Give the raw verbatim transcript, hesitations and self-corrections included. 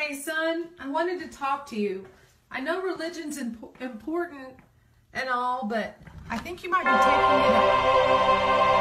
Hey, son, I wanted to talk to you. I know religion's imp important and all, but I think you might be taking it up.